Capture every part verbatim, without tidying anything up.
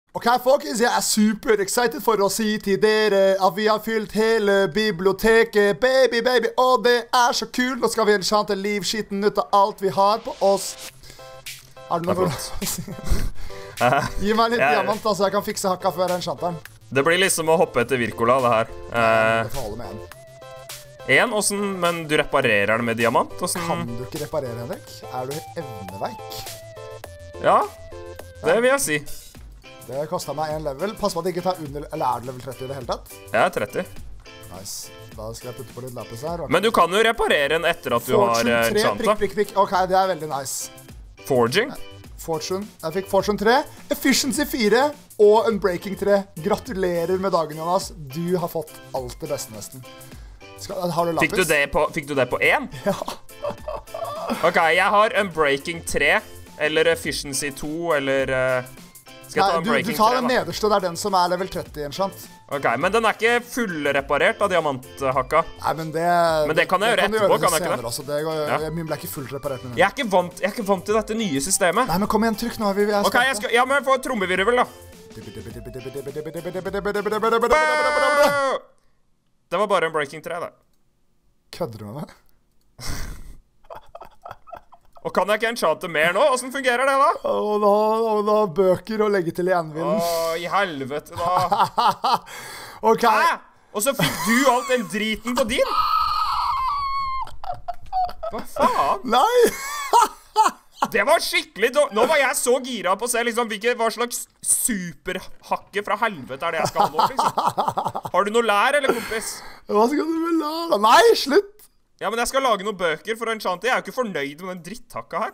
Ok, folkens, jeg er super excited for å si til dere at vi har fylt hele biblioteket. Baby, baby, og det er så kult. Nå skal vi enchante livskitten ut av alt vi har på oss. Har du noe for å si? Gi meg litt diamant, da, så jeg kan fikse hakka før enchanten. Det blir liksom å hoppe etter Virkola, det her. Eh, det får holde med en. En, hvordan, men du reparerer den med diamant? Hvordan? Kan du ikke reparere, Henrik? Er du evneveik? Ja, det vil jeg si. Det kostet meg en level. Pass på at det ikke tar under, eller er det level tretti i det hele tatt? Jeg er tretti. Nice. Da skal jeg putte på litt lapis her. Men du kan jo reparere den etter at du Fortune har tre, enchanta. prikk, prikk, prikk. Ok, det er veldig nice. Forging? Fortune. Jeg fikk Fortune tre, Efficiency fire og Unbreaking tre. Gratulerer med dagen, Jonas. Du har fått alt det beste nesten. Skal, har du lapis? Fikk du det på, fikk du det på én? Ja. Ok, jeg har Unbreaking tre, eller Efficiency to, eller... Uh, skal jeg ta Nei, Unbreaking du, du tar tre, den nederste, det er den som er level tretti enchant. Ok, men den er ikke fullreparert av diamanthakka. Nei, men det... Men det kan jeg gjøre etterpå, kan jeg ikke det? Også. Det går, ja. Min ble ikke fullt reparert med den. Jeg er ikke vant, jeg er ikke vant til dette nye systemet. Nei, men kom igjen, trykk nå. Vi, jeg ok, jeg skal... Ja, men få trommevirvel, da. Det var bare Unbreaking tre, det. Kødder du med meg? Og kan jeg ikke enchante mer nå? Hvordan fungerer det da? Og da, og da bøker å legge til i endvinden. Åh, i helvete da. Ok. Hæ? Og så fikk du alt den driten på din? Hva faen? Nei! Det var skikkelig dårlig. Nå var jeg så gira på å se liksom, hvilke, hva slags superhakke fra helvete er det jeg skal ha nå, liksom. Har du noe lær, eller kompis? Hva skal du med lær da? Nei, slutt! Ja, men jeg skal lage noen bøker for enchante. Jeg er jo ikke fornøyd med den dritthakka her.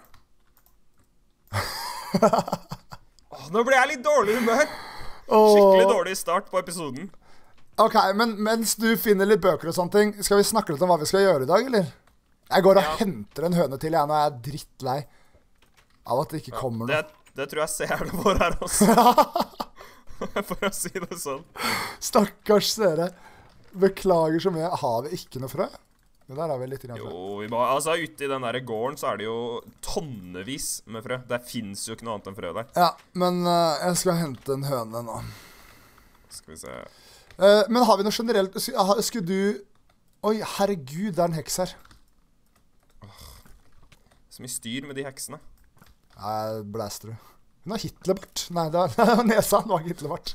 Åh, nå ble jeg litt dårlig humør. Skikkelig dårlig start på episoden. Ok, men mens du finner litt bøker og sånne ting, skal vi snakke litt om hva vi skal gjøre i dag, eller? Jeg går og ja. henter en høne til, jeg, nå er jeg drittlei av at det ikke kommer ja, det, det tror jeg seerne vår her også. For å si det sånn. Stakkars dere. Beklager så mye. Har vi ikke noe frø? Det der har vi litt grann frø. Jo, vi må, altså ute i den der gården så er det jo tonnevis med frø. Det finnes jo ikke noe annet enn frø der. Ja, men uh, jeg skal hente en høne nå. Skal vi se. Uh, men har vi noe generelt? Skulle du... Oi, herregud, det er en heks her. Åh, så mye styr med de heksene. Nei, blæster du. Hun har Hitlerbart. Nei, det var nesa, det var Hitlerbart.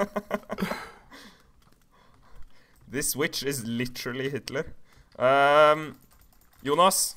This witch is literally Hitler. Um, Jonas,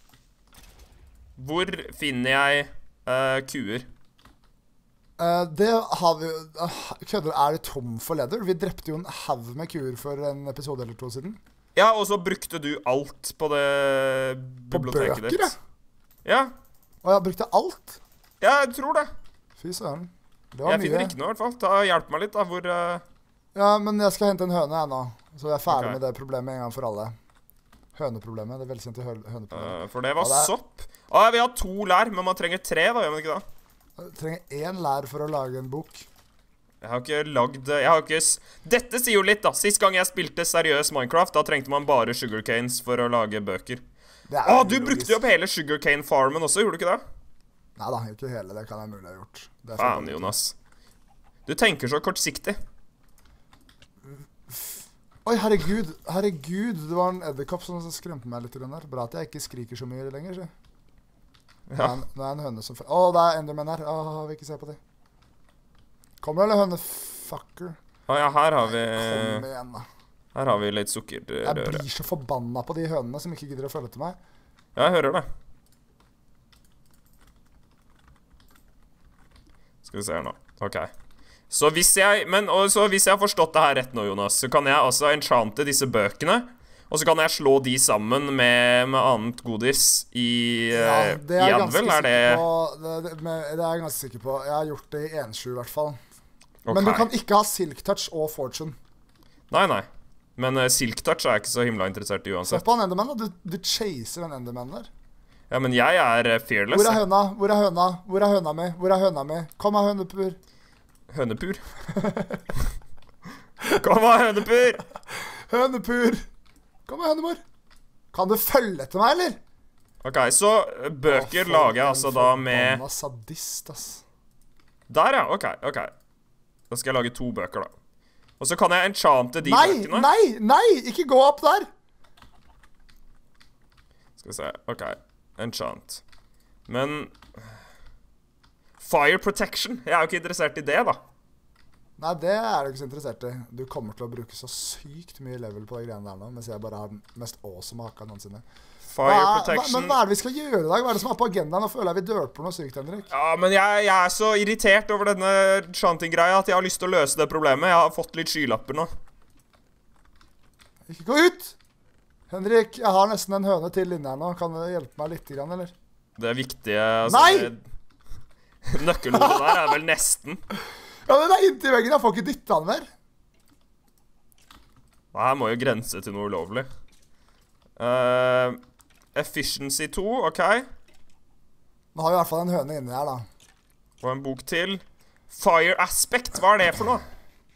hvor finner jeg uh, kuer? Uh, det har vi... Uh, kødder, er det tom for leder? Vi drepte jo en hav med kuer for en episode eller to siden. Ja, og så brukte du alt på det biblioteket ditt. På bøker, ja? Ja. Og jeg brukte alt? Ja, jeg tror det. Fy søren. Jeg finner ikke noe i hvert fall. Ta, hjelp meg litt da, hvor... Uh... Ja, men jeg skal hente en høne jeg nå. Så jeg er ferdig okay. med det problemet en gang for alle. Høneproblemet, det er velkjente høneproblemet. Uh, for det var ja, det er... sopp. Å, ah, vi har to lær, men man trenger tre da, gjør man ikke da? Jeg trenger én lær for å lage en bok. Jeg har ikke lagd... Jeg har ikke... Dette sier jo litt da. Sist gang jeg spilte seriøs Minecraft, da trengte man bare sugarcanes for å lage bøker. Å, ah, du brukte jo opp hele sugarcane farmen også, gjorde du ikke det? Neida, ikke hele, det kan jeg mulig ha gjort. Faen, Jonas. Du tenker så kortsiktig. Oi, herregud, herregud, det var en edderkopp som skremte meg litt i den der. Bra at jeg ikke skriker så mye lenger, så. Ja. Nå er en høne som... Åh, det er endermenn her. Åh, jeg vil ikke se på de. Kommer det, eller høne? Fucker. Å ja, her har vi... Nei, kom igjen, da. Her har vi litt sukkerrøre. Jeg blir så forbanna på de hønene som ikke gidder å følge til meg. Ja, jeg hører det. Skal vi se her nå. Ok. Så hvis jeg, men så hvis jeg har forstått det her rett nå, Jonas, så kan jeg altså enchante disse bøkene, og så kan jeg slå de sammen med, med annet godis i, ja, det er i Anvil, er det? På, det, det, med, det er jeg ganske sikker på. Jeg har gjort det i en sju i hvert fall. Okay. Men du kan ikke ha Silk Touch og Fortune. Nei, nei. Men uh, Silk Touch er jeg ikke så himla interessert i uansett. Se på en Enderman, da. Du, du chaser en Enderman der. Ja, men jeg er uh, fearless. Hvor er høna? Hvor er høna? Hvor er høna mi? Hvor er høna mi? Kom av hønepur. Hønepur. Kom av hønepur. Hønepur. Kom av hønemor. Kan du følge etter meg, eller? Ok, så bøker Åh, lager jeg altså da med... Forbanna sadist, ass. Der, ja. Ok, ok. Da skal jeg lage to bøker, da. Og så kan jeg enchante de nei, bøkene. Nei, nei, ikke gå opp der. Skal vi se, ok. Enchant. Men... Fire protection. Jeg er jo ikke interessert i det, da. Nei, det er du ikke så interessert i. Du kommer til å bruke så sykt mye level på de greiene der nå, mens jeg bare har den mest awesome hakka noensinne. Fire Hva, protection. hva, men hva er det vi skal gjøre i dag? Hva er det som er på agendaen? Nå føler jeg vi dør på noe sykt, Henrik. Ja, men jeg, jeg er så irritert over denne chanting-greia at jeg har lyst til å løse det problemet. Jeg har fått litt skylapper nå. Ikke gå ut! Henrik, jeg har nesten en høne til inne her nå. Kan du hjelpe meg litt, grann, eller? Det viktige... Altså, Nei! Det, nøkkelordet der er vel nesten. Ja, den er inntil veggen. Jeg får ikke dytte den mer. Her må jo grense til noe ulovlig. Uh, efficiency to, ok. Nå har vi i hvert fall en høne inni her, da. Og en bok til. Fire aspect, hva er det for noe?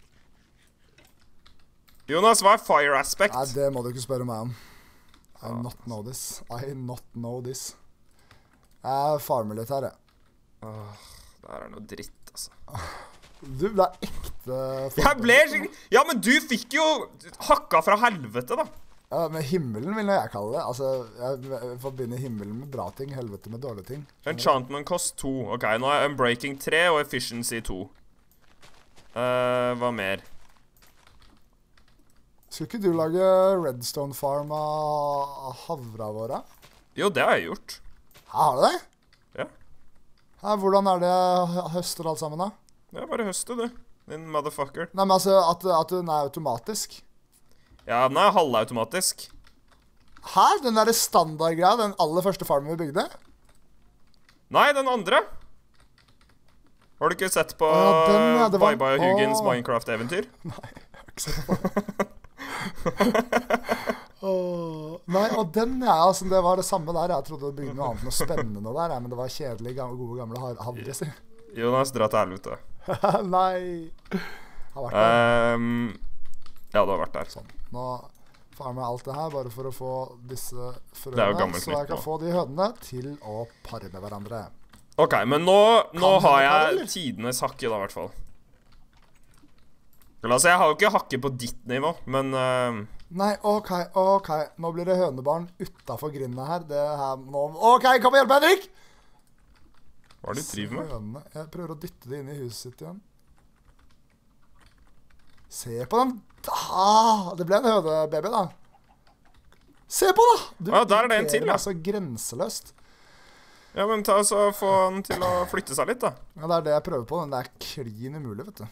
Jonas, hva er fire aspect? Nei, det må du ikke spørre meg om. I not know this. I not know this. Jeg farmer litt her, jeg. Åh, det her er noe dritt, altså. Du, det er ekte... Jeg ble skikkelig... Ja, men du fikk jo hakka fra helvete, da. Ja, men himmelen vil jeg kalle det. Altså, jeg forbinder himmelen med bra ting, helvete med dårlige ting. Enchantment kost to. Ok, nå er Unbreaking tre og Efficiency to. Uh, hva mer? Skulle ikke du lage Redstone Farm av havra våre? Jo, det har jeg gjort. Her har du det? Ja. Her, hvordan er det jeg høster alt sammen da? Det er bare høste, du. Din motherfucker. Nei, men altså, at, at den er automatisk. Ja, den er halvautomatisk. Her, den der standardgreia, den aller første farmen vi bygde? Nei, den andre. Har du ikke sett på Å, ja, den, ja, det var- Bye Bye Hugens Åh. Minecraft-eventyr? Nei, jeg har ikke sett på det. Åh, nei, og den, ja, altså, det var det samme der. Jeg trodde det bygde noe annet, noe spennende der, ja, men det var kjedelig, gamle, gode gamle har- havre, si. Jonas, dra til helvete. Nei. Jeg har vært der. Um, ja, du har vært der. Sånn. Nå farmer jeg alt det her bare for å få disse Det er jo frøene, gammelt så jeg nytt kan nå. få de hønene til å pare med hverandre. Ok, men nå, nå Kan har hende par, jeg eller? tidenes hakke da, i hvert fall. Altså, jeg har jo ikke hakke på ditt nivå, men... Uh, Nei, ok, ok. Nå blir det hønebarn utenfor grindet her. Det her nå... Ok, kom og hjelp meg, Henrik! hva er det du driver med? Hønene. Jeg prøver å dytte det inn i huset sitt igjen. Se på den. Ah, det ble en hønebaby, da. Se på, da! Du, Ja, der er det en til, ja. ja. Så grenseløst. Ja, men ta så få han til å flytte seg litt, da. Ja, det er det jeg prøver på. Den er klin umulig, vet du.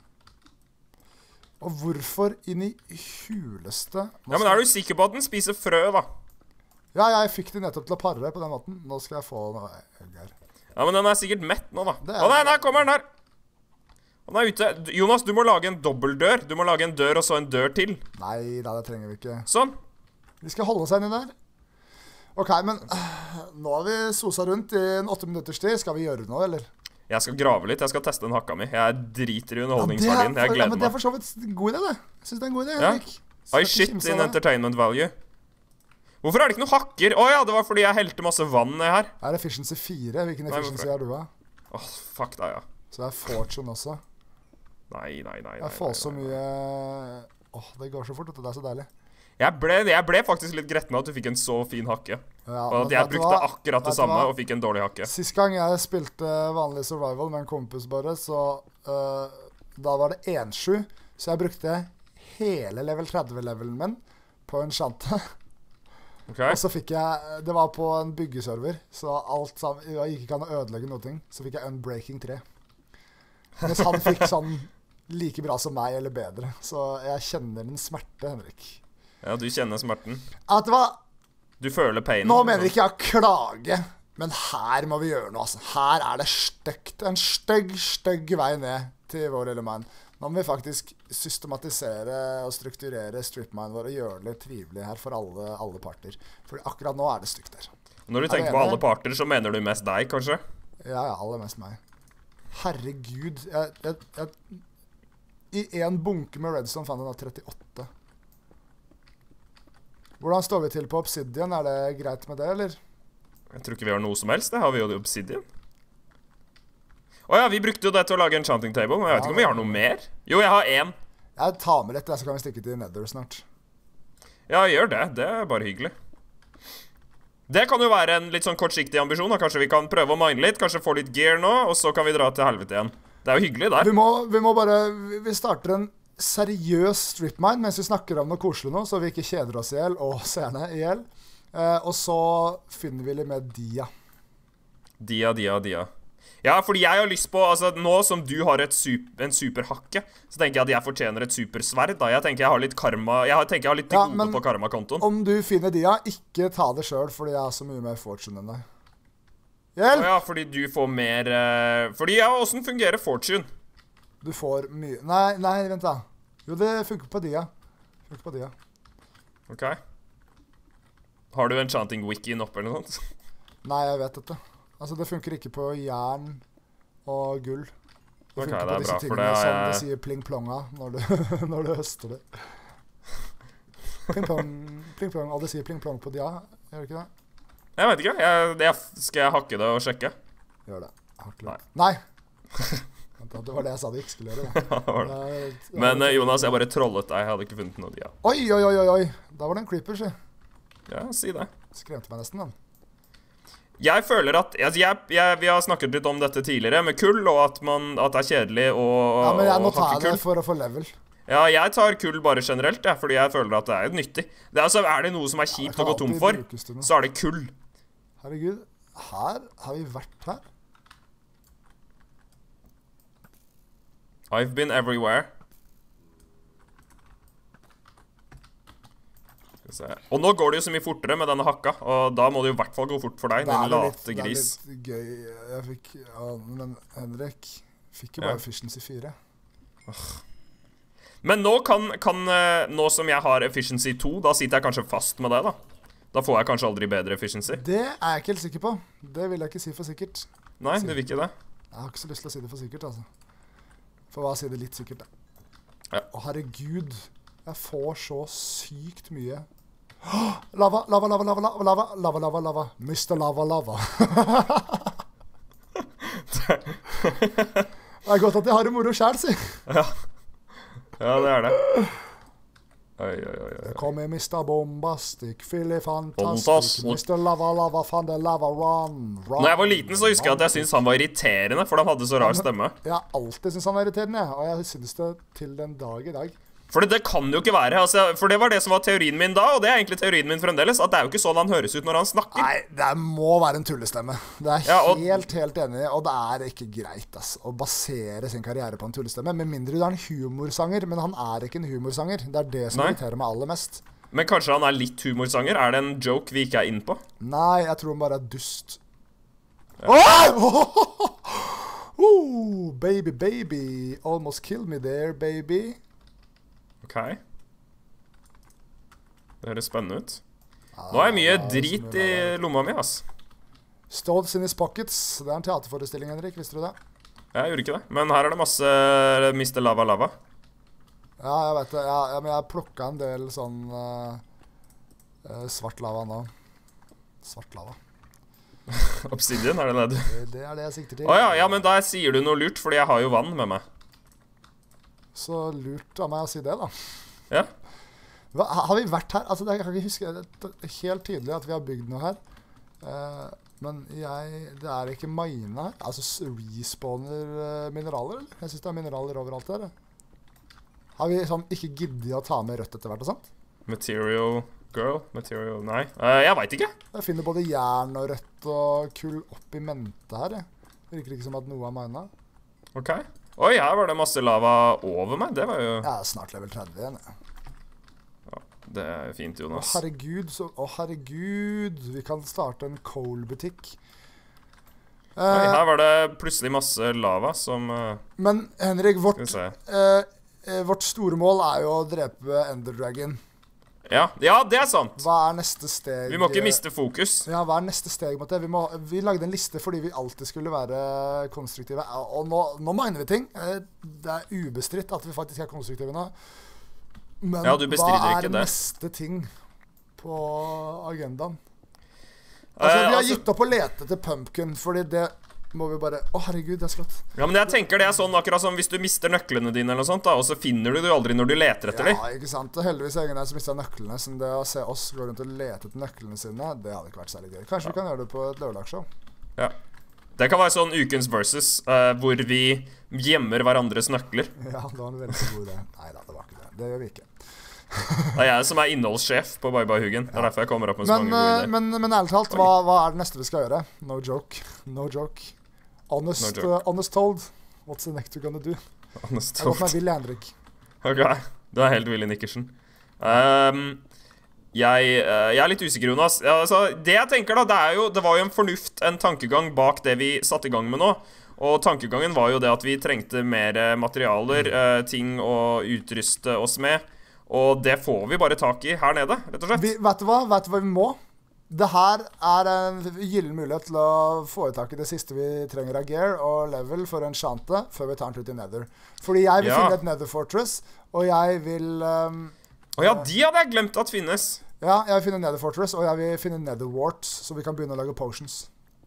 Og hvorfor inn i huleste... Nå Ja, men skal- er du sikker på at den spiser frø, da? Ja, jeg fikk de nettopp til å pare på den måten. Nå skal jeg få noe egg her. Ja, men den er sikkert mett nå, da. Det er- Å nei, nei, kommer den der! Han er ute. Du- Jonas, du må lage en dobbeltdør. Du må lage en dør og så en dør til. Nei, da, det trenger vi ikke. Sånn. Vi skal holde oss inni der. Ok, men øh, nå har vi sosa rundt i en åtte minutters tid. Skal vi gjøre noe, eller? Jeg skal grave litt. Jeg skal teste den hakka mi. Jeg driter i Ja, underholdningsverdien. det er- Jeg ja, gleder men det er meg. for så vidt en god idé, det. Jeg synes det er en god idé, Ja. Henrik. I Skal ikke shit kimse in av det. entertainment value. Hvorfor er det ikke noe hakker? Å ja, det var fordi jeg helte masse vann ned her. Her er efficiency fire. Hvilken Nei, efficiency hvorfor? er du av? Åh, fuck deg, ja. Så det er fortune også. Nei, nei, nei. nei, Jeg får nei, så nei. mye... Åh, det går så fort, vet du. Det er så deilig. Jeg ble, jeg ble faktisk litt gretten av at du fikk en så fin hakke. Ja, Og men at jeg vet du brukte hva? akkurat det Vet du samme hva? og fikk en dårlig hakke. Sist gang jeg spilte vanlig survival med en kompis bare, så øh, da var det én sju, så jeg brukte hele level tretti-levelen min på en chante. Ok? Og så fikk jeg, det var på en byggeserver, så alt sammen, jeg gikk ikke an å ødelegge noe, så fikk jeg Unbreaking tre. Mens han fikk sånn like bra som meg, eller bedre. Så jeg kjenner den smerte, Henrik. Ja, du kjenner smerten. At det var, Du føler painen. nå mener ikke jeg å klage, men her må vi gjøre noe, altså. Her er det støkt, en støgg, støgg vei ned til vår lille mann. Nå må vi faktisk systematisere og strukturere stripminen vår og gjøre det trivelig her for alle, alle parter. For akkurat nå er det stygt der. Når du Er du tenker på enig? alle parter, så mener du mest deg, kanskje? Ja, ja, aller mest meg. Herregud, jeg, jeg, jeg, i en bunke med redstone fant jeg da trettiåtte. Hvordan står vi til på obsidian? Er det greit med det, eller? Jeg tror ikke vi har noe som helst. Det har vi jo i obsidian. Åja, vi brukte jo det til å lage enchanting table, men jeg vet ikke om vi har noe mer. Jo, jeg har en. Jeg tar med litt, så kan vi stikke til Nether snart. Ja, gjør det. Det er bare hyggelig. Det kan jo være en litt sånn kortsiktig ambisjon, da. Kanskje vi kan prøve å mine litt, kanskje få litt gear nå, og så kan vi dra til helvete igjen. Det er jo hyggelig der. Vi må, vi må bare, vi starter en seriøs stripmine mens vi snakker om noe koselig nå, så vi ikke kjeder oss ihjel, og seerne ihjel. Eh, og så finner vi litt med dia. Dia, dia, dia. Ja, fordi jeg har lyst på, altså nå som du har et super, en superhakke, så tenker jeg at jeg fortjener et supersverd da. Jeg tenker jeg har litt karma, jeg tenker jeg har litt til Ja, gode men på karma-kontoen. Om du finner dia, ikke ta det selv, fordi jeg har så mye mer fortune enn deg. Hjelp! Ja, fordi du får mer, uh, fordi ja, hvordan fungerer fortune? Du får mye, nei, nei, vent da. Jo, det funker på dia. Funker på dia. Ok. Har du enchanting wikien oppe eller noe sånt? Nei, jeg vet dette. Altså, det funker ikke på jern og gull. Det Ok, funker det på er disse bra, for tingene det er- som det sier pling-plonga når du, når du høster det. Pling-plong, pling-plong, og det sier pling-plong på dia, gjør det ikke det? Jeg vet ikke, jeg, jeg, skal jeg hakke det og sjekke? Gjør det. Hakk Nei. litt. Nei! Vent da, det var det jeg sa du ikke skulle gjøre. Da. Ja, det var det. Jeg- jeg- Men eh, Jonas, jeg bare trollet deg, jeg hadde ikke funnet noe, ja. Oi, oi, oi, oi, oi. Da var det en creeper, si. Ja, si det. Skremte meg nesten, den. Jeg føler at, altså jeg, jeg, vi har snakket litt om dette tidligere med kull, og at, man, at det er kjedelig å, Ja, men jeg, nå å tar hakke jeg det kull. for å få level. Ja, jeg tar kull bare generelt, ja, fordi jeg føler at det er nyttig. Det er, altså, er det noe som er kjipt kan å gå tom alltid for, brukes til noe. så er det kull. Herregud, her har vi vært her. I've been everywhere. Skal vi se. Og nå går det jo så mye fortere med denne hakka, og da må det jo i hvert fall gå fort for deg, Det er din jo litt, late det er gris. litt gøy. Jeg fikk, ja, men Henrik fikk jo Ja. bare efficiency fire. Men nå kan, kan, eh, nå som jeg har efficiency to, da sitter jeg kanskje fast med det da. Da får jeg kanskje aldri bedre efficiency. Det er jeg ikke helt sikker på. Det vil jeg ikke si for sikkert. Nei, du vil ikke det. Jeg har ikke så lyst til å si det for sikkert, altså. For hva si det litt sikkert, da. Ja. Å, herregud. Jeg får så sykt mye. Åh, lava, lava, lava, lava, lava, lava, lava, lava, lava. mister Lava, lava. Det er godt at jeg har det moro selv, si. Ja. Ja, det er det. Oi, oi, oi, oi. Kom i mister Bombastic, Philly Fantastic, Fantastic. mister Lava, Lava, fan the Lava, Run, Run. Når jeg var liten så husker jeg at jeg syntes han var irriterende, for han hadde så rar stemme. Jeg har alltid syntes han er irriterende, jeg, og jeg synes det til den dag i dag. For det, det kan jo ikke være, altså, for det var det som var teorien min da, og det er egentlig teorien min fremdeles, at det er jo ikke sånn han høres ut når han snakker. Nei, det må være en tullestemme. Det er Ja, og- helt, helt enig, og det er ikke greit ass, å basere sin karriere på en tullestemme, med mindre du er en humorsanger, men han er ikke en humorsanger. Det er det som Nei. irriterer meg aller mest. Men kanskje han er litt humorsanger? Er det en joke vi ikke er inne på? Nei, jeg tror han bare er dust. Åh! Oh, baby, baby, almost killed me there, baby. Ok. Det høres spennende ut. Nå er jeg mye drit i lomma mi, ass. Stones in his pockets. Det er en teaterforestilling, Henrik, visste du det? Jeg gjorde ikke det, men her er det masse mister Lava Lava. Ja, jeg vet det. Ja, ja, men jeg plukket en del sånn uh, uh, svart lava nå. Svart lava. Obsidian, er det det du? Det, det er det jeg sikter til. Åja, ja, men da sier du noe lurt, fordi jeg har jo vann med meg. Så lurt av meg å si det, da. Ja. Hva, har vi vært her? Altså, jeg kan ikke huske det er helt tydelig at vi har bygd noe her. Uh, men jeg, det er ikke mine her. Altså, s- respawner uh, mineraler, eller? Jeg synes det er mineraler overalt her. Har vi sånn ikke giddet å ta med rødt etter hvert og sånt? Material girl? Material, nei. Eh, jeg vet ikke. Jeg finner både jern og rødt og kull opp i mente her, jeg. Det virker ikke som at noe er mine. Ok. Oi, her var det masse lava over meg. Det var jo... Jeg er snart level tretti igjen, jeg. Det er jo fint, Å Jonas. herregud, så, å herregud, vi kan starte en coal-butikk. Oi, Eh, her var det plutselig masse lava som... eh, men Henrik, vårt, Skal vi se. eh, eh, vårt store mål er jo å drepe Ender Dragon. Ja, ja, det er sant. Hva er neste steg? Vi må ikke miste fokus. Ja, hva er neste steg mot det? Vi, må, vi lagde en liste fordi vi alltid skulle være konstruktive. Og nå, nå mener vi ting. Eh, Det er ubestridt at vi faktisk er konstruktive nå. Men Ja, du bestrider hva er ikke det. neste ting på agendaen? Altså, Eh, vi har altså- gitt opp å lete etter pumpkin, fordi det må vi bare Å, herregud, det er skrått. Ja, men jeg tenker det er sånn akkurat som hvis du mister nøklene dine, eller noe sånt da, og så finner du det aldri når du leter etter dem. Ja, ikke sant. Og heldigvis er ingen der som mistet nøklene. Så det å se oss gå rundt og lete etter nøklene sine, det hadde ikke vært særlig gøy. Kanskje ja. vi kan gjøre det på et lørdagsshow. Ja. Det kan være sånn ukens versus, uh, hvor vi gjemmer hverandres nøkler. Ja, det var en veldig god idé. Neida, det var ikke det. Det gjør vi ikke. Det er jeg som er innholdssjef på Bye Bye Huggen. Det er derfor jeg kommer opp med så men, mange gode ideer. Men, men ærlig talt, hva, hva er det neste vi skal gjøre? No joke. No joke. Honest, no joke. Uh, honest told. What's the next you're gonna do? Honest told. Jeg har gått meg Willy Henrik. Ok, du er helt Willy Nickerson. Um, jeg, uh, jeg er litt usikker, Jonas. Ja, altså, det jeg tenker da, det er jo, det var jo en fornuft, en tankegang bak det vi satte i gang med nå. Og tankegangen var jo det at vi trengte mer materialer, uh, ting å utruste oss med. Og det får vi bare tak i her nede, rett og slett. Vi, vet du hva? Vet du hva vi må? Det her er en gyllen mulighet til å få i tak i det siste vi trenger av gear og level for en shante før vi tar den ut i Nether. Fordi jeg vil ja. finne et Nether Fortress, og jeg vil... Um, Å ja, de hadde jeg glemt at finnes. Ja, jeg vil finne Nether Fortress, og jeg vil finne Nether Warts, så vi kan begynne å lage potions.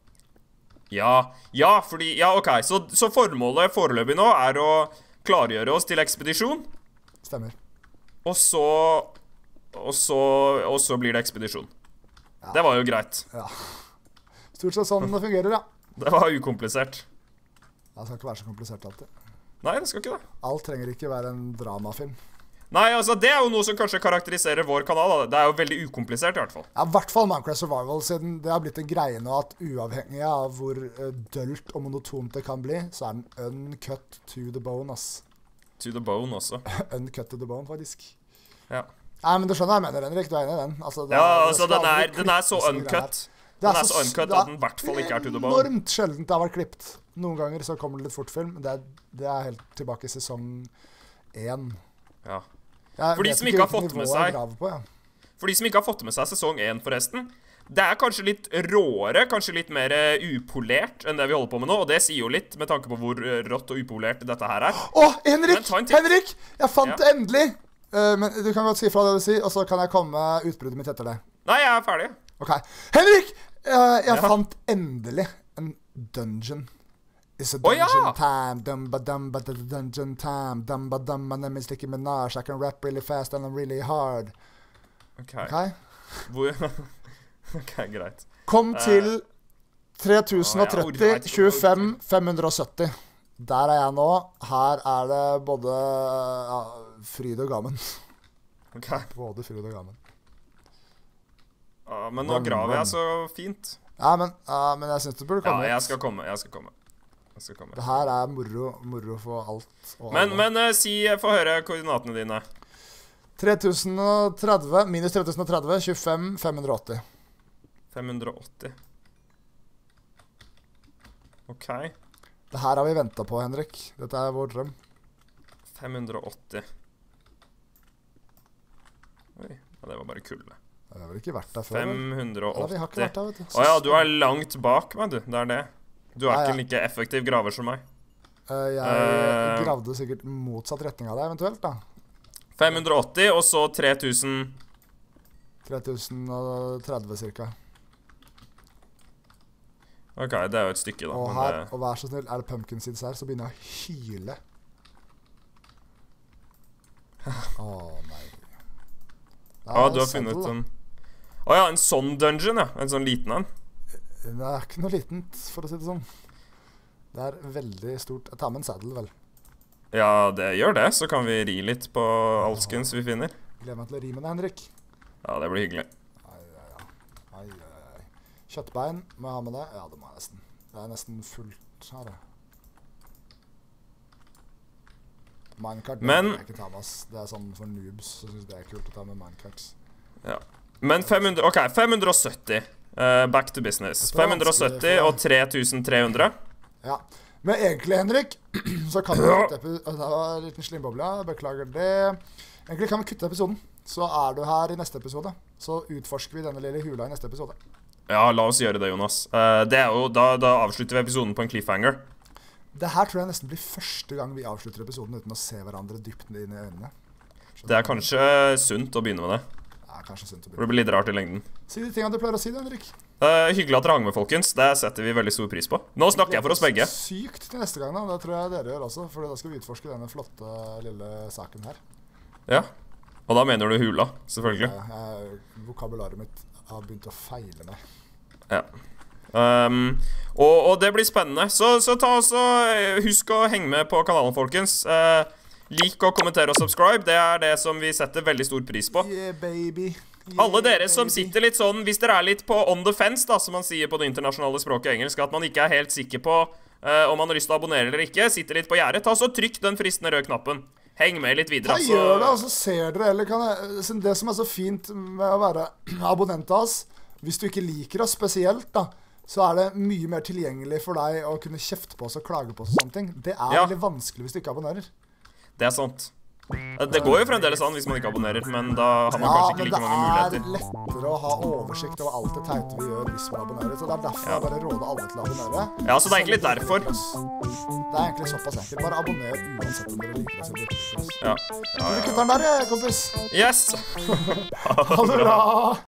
Ja, ja, fordi... Ja, ok. Så, så formålet foreløpig nå er å klargjøre oss til ekspedisjon. Stemmer. Og så, og så Og så blir det ekspedisjon. Ja. Det var jo greit. Ja. Stort sett sånn det fungerer, ja. Det var ukomplisert. Det skal ikke være så komplisert alltid. Nei, det skal ikke det. Alt trenger ikke være en dramafilm. Nei, altså det er jo noe som kanskje karakteriserer vår kanal da. Det er jo veldig ukomplisert i hvert fall. Ja, i hvert fall Minecraft Survival, siden det har blitt en greie nå at uavhengig av hvor uh, dølt og monotont det kan bli, så er den uncut to the bone, ass. To the bone også. Uncut to the bone, faktisk. Ja. Nei, men du skjønner hva jeg mener, Henrik. Du er enig i den. Altså, ja, altså den er, den er så uncut. Den er så uncut at den i hvert fall ikke er to the bone. Enormt sjeldent det har vært klippet. Noen ganger så kommer det litt fortfilm. Det er, det er helt tilbake i sesong én. Ja. For de som ikke har fått med seg på, ja. For de som ikke har fått med seg sesong én forresten, det er kanskje litt råere, kanskje litt mer upolert enn det vi holder på med nå, og det sier jo litt med tanke på hvor rått og upolert dette her er. Åh, Henrik! Henrik! Jeg fant ja. det endelig! Uh, men du kan godt si fra det du sier, og så kan jeg komme med utbruddet mitt etter det. Nei, jeg er ferdig. Ok. Henrik! Uh, jeg ja. fant endelig en dungeon. It's a dungeon oh, ja. time, dumba dumba dungeon time, dumba dumba name is Nicki Minaj, I can rap really fast and I'm really hard. Ok. Ok? Hvor... Ok, greit. Kom til tre tusen og tretti, tjuefem, fem hundre og sytti. Der er jeg nå. Her er det både ja, fryd og gamen. Ok. Både fryd og gamen. Ja, men nå graver jeg så fint. Ja, men, ja, men jeg synes du burde komme. Ja, jeg skal komme, jeg skal komme. Jeg skal komme. Det her er moro, moro for alt. Og men, men uh, si, få høre koordinatene dine. tre tusen og tretti, minus tre tusen og tretti, tjuefem, fem hundre og åtti. fem hundre og åtti. Ok. Det her har vi ventet på, Henrik. Dette er vår drøm. fem hundre og åtti. Oi, ja, det var bare kulde. Det har vel ikke vært der før. fem hundre og åtti. Ja, vi har ikke vært der, vet du. Åja, du er langt bak meg, du. Det er det. Du er ja, ja. ikke like effektiv graver som meg. Uh, jeg uh, gravde sikkert motsatt retning av deg, eventuelt, da. fem hundre og åtti, og så tre tusen. tre tusen og tretti, cirka. Ok, det er jo et stykke da. Og her, det... og vær så snill, er det pumpkin seeds her, så begynner jeg å hyle. Åh, oh, nei. Ja, ah, du har funnet en... Åh oh, ja, en sånn dungeon, ja. En sånn liten en. Det er ikke noe litent, for å si det sånn. Det er veldig stort. Jeg tar med en saddle, vel. Ja, det gjør det. Så kan vi ri litt på alskens vi finner. Gleder meg til å ri med deg, Henrik. Ja, det blir hyggelig. Ai, ai, ai. Ai, ai, ai. Kjøttbein, må jeg ha med det? Ja, det må jeg nesten. Det er nesten fullt her, ja. Minecart, det men, kan jeg ikke ta med, ass. Det er sånn for noobs, så synes det er kult å ta med minecarts. Ja. Men fem hundre, ok, fem hundre og sytti. Uh, back to business. fem hundre og sytti og tre tusen tre hundre. Ja. Men egentlig, Henrik, så kan vi kutte episoden. Det var en liten slimboble, beklager det. Egentlig kan vi kutte episoden. Så er du her i neste episode. Så utforsker vi denne lille hula i neste episode. Ja, la oss gjøre det, Jonas. Uh, det er jo, da, da avslutter vi episoden på en cliffhanger. Det her tror jeg nesten blir første gang vi avslutter episoden uten å se hverandre dypt inn i øynene. Skjønner det er kanskje sunt å begynne med det. Ja, kanskje sunt å begynne. For det blir litt rart i lengden. Si de tingene du pleier å si, Henrik. Uh, hyggelig at dere hang med, folkens. Det setter vi veldig stor pris på. Nå snakker jeg for oss begge. Sykt til neste gang, da. Det tror jeg dere gjør også. For da skal vi utforske denne flotte lille saken her. Ja. Og da mener du hula, selvfølgelig. Ja, jeg, vokabularet mitt har begynt å feile meg. Ja. Um, og, og det blir spennende. Så, så ta også, husk å henge med på kanalen, folkens. Uh, lik og kommentere og subscribe. Det er det som vi setter veldig stor pris på. Yeah, baby. Yeah, Alle dere som baby. sitter litt sånn, hvis dere er litt på on the fence, da, som man sier på det internasjonale språket engelsk, at man ikke er helt sikker på uh, om man har lyst til å abonnere eller ikke, sitter litt på gjerdet, ta så trykk den fristende røde knappen. Heng med litt videre. Ja, gjør det, og så ser dere, eller kan jeg, det som er så fint med å være abonnent av oss, hvis du ikke liker oss spesielt, da, så er det mye mer tilgjengelig for deg å kunne kjefte på oss og klage på oss og sånne ting. Det er Ja. veldig vanskelig hvis du ikke abonnerer. Det er sant. Det går jo fremdeles an hvis man ikke abonnerer, men da har man kanskje ikke like mange muligheter. Ja, men det er lettere å ha oversikt over alt det teite vi gjør hvis man abonnerer, så det er derfor Ja. jeg bare råder alle til å abonnere. Ja, så det er egentlig derfor. Det er egentlig såpass enkelt. Bare abonner uansett om dere liker oss eller ikke liker oss. Ja. Ja, Du ja. kutter den der, kompis. Yes! Ha det bra.